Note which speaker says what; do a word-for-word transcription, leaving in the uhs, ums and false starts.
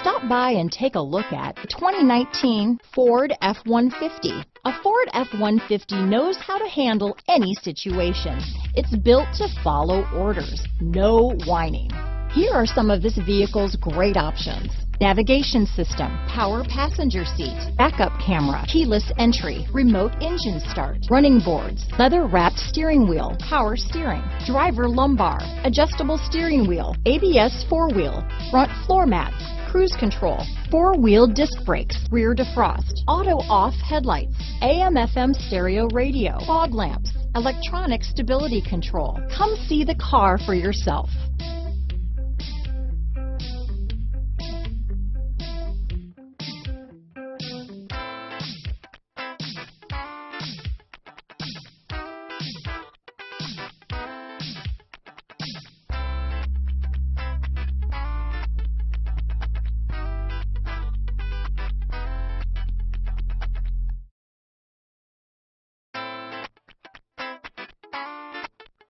Speaker 1: Stop by and take a look at the twenty nineteen Ford F one fifty. A Ford F one fifty knows how to handle any situation. It's built to follow orders, no whining. Here are some of this vehicle's great options: navigation system, power passenger seat, backup camera, keyless entry, remote engine start, running boards, leather-wrapped steering wheel, power steering, driver lumbar, adjustable steering wheel, A B S four-wheel, front floor mats, cruise control, four-wheel disc brakes, rear defrost, auto-off headlights, A M F M stereo radio, fog lamps, electronic stability control. Come see the car for yourself.